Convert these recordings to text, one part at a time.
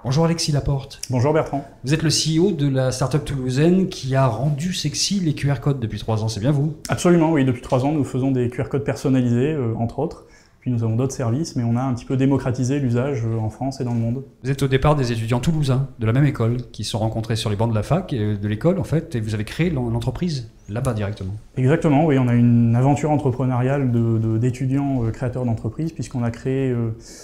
Bonjour Alexis Laporte. Bonjour Bertrand. Vous êtes le CEO de la startup toulousaine qui a rendu sexy les QR codes depuis 3 ans, c'est bien vous? Absolument, oui. Depuis 3 ans, nous faisons des QR codes personnalisés, entre autres. Puis nous avons d'autres services, mais on a un petit peu démocratisé l'usage en France et dans le monde. Vous êtes au départ des étudiants toulousains de la même école qui se sont rencontrés sur les bancs de la fac, de l'école en fait, et vous avez créé l'entreprise là-bas directement. Exactement, oui. On a une aventure entrepreneuriale d'étudiants créateurs d'entreprises, puisqu'on a créé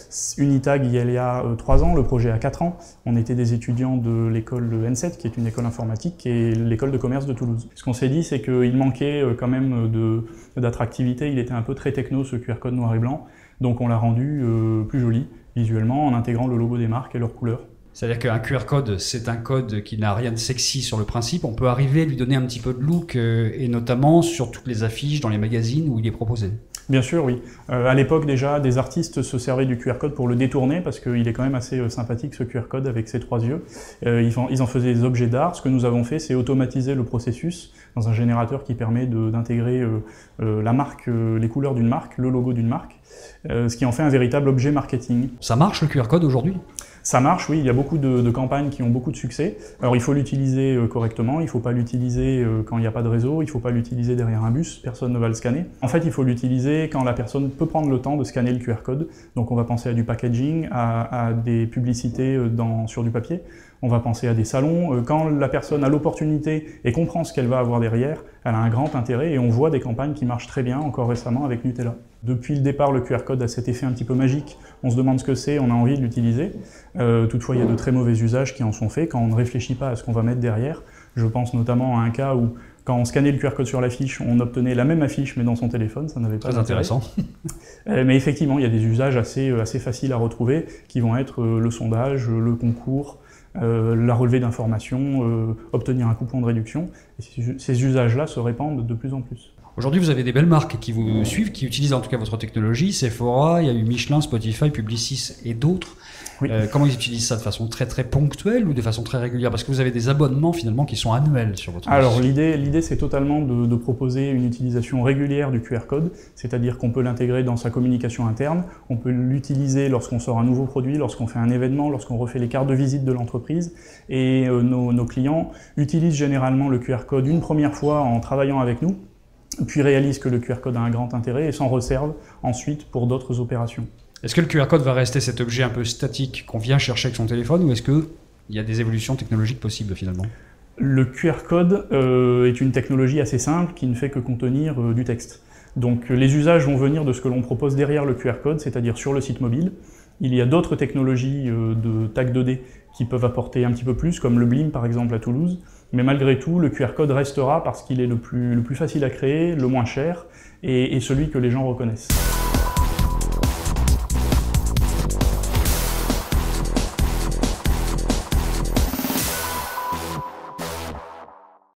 Unitag il y a 3 ans, le projet a 4 ans. On était des étudiants de l'école N7, qui est une école informatique, et l'école de commerce de Toulouse. Ce qu'on s'est dit, c'est qu'il manquait quand même d'attractivité. Il était un peu très techno, ce QR code noir et blanc. Donc on l'a rendu plus joli visuellement en intégrant le logo des marques et leurs couleurs. C'est-à-dire qu'un QR code, c'est un code qui n'a rien de sexy sur le principe. On peut arriver à lui donner un petit peu de look, et notamment sur toutes les affiches dans les magazines où il est proposé. Bien sûr, oui. À l'époque déjà, des artistes se servaient du QR code pour le détourner parce qu'il est quand même assez sympathique ce QR code avec ses 3 yeux. Ils en faisaient des objets d'art. Ce que nous avons fait, c'est automatiser le processus dans un générateur qui permet d'intégrer la marque, les couleurs d'une marque, le logo d'une marque, ce qui en fait un véritable objet marketing. Ça marche le QR code aujourd'hui ? Ça marche, oui, il y a beaucoup de campagnes qui ont beaucoup de succès. Alors il faut l'utiliser correctement, il ne faut pas l'utiliser quand il n'y a pas de réseau, il ne faut pas l'utiliser derrière un bus, personne ne va le scanner. En fait, il faut l'utiliser quand la personne peut prendre le temps de scanner le QR code. Donc on va penser à du packaging, à des publicités sur du papier. On va penser à des salons. Quand la personne a l'opportunité et comprend ce qu'elle va avoir derrière, elle a un grand intérêt et on voit des campagnes qui marchent très bien, encore récemment avec Nutella. Depuis le départ, le QR code a cet effet un petit peu magique. On se demande ce que c'est, on a envie de l'utiliser. Toutefois, il y a de très mauvais usages qui en sont faits quand on ne réfléchit pas à ce qu'on va mettre derrière. Je pense notamment à un cas où, quand on scannait le QR code sur l'affiche, on obtenait la même affiche mais dans son téléphone, ça n'avait pas d'intérêt. Très intéressant. Mais effectivement, il y a des usages assez faciles à retrouver qui vont être le sondage, le concours, la relevée d'informations, obtenir un coupon de réduction. Et ces usages-là se répandent de plus en plus. Aujourd'hui, vous avez des belles marques qui vous suivent, qui utilisent en tout cas votre technologie. Sephora, il y a eu Michelin, Spotify, Publicis et d'autres. Oui. Comment ils utilisent ça de façon très ponctuelle ou de façon très régulière? Parce que vous avez des abonnements finalement qui sont annuels sur votre site. Alors l'idée c'est totalement de proposer une utilisation régulière du QR code, c'est-à-dire qu'on peut l'intégrer dans sa communication interne, on peut l'utiliser lorsqu'on sort un nouveau produit, lorsqu'on fait un événement, lorsqu'on refait les cartes de visite de l'entreprise. Et nos clients utilisent généralement le QR code une première fois en travaillant avec nous, puis réalisent que le QR code a un grand intérêt et s'en resservent ensuite pour d'autres opérations. Est-ce que le QR code va rester cet objet un peu statique qu'on vient chercher avec son téléphone ou est-ce qu'il y a des évolutions technologiques possibles finalement? Le QR code est une technologie assez simple qui ne fait que contenir du texte. Donc les usages vont venir de ce que l'on propose derrière le QR code, c'est-à-dire sur le site mobile. Il y a d'autres technologies de tag 2D qui peuvent apporter un petit peu plus, comme le BLIM par exemple à Toulouse. Mais malgré tout, le QR code restera parce qu'il est le plus facile à créer, le moins cher et celui que les gens reconnaissent.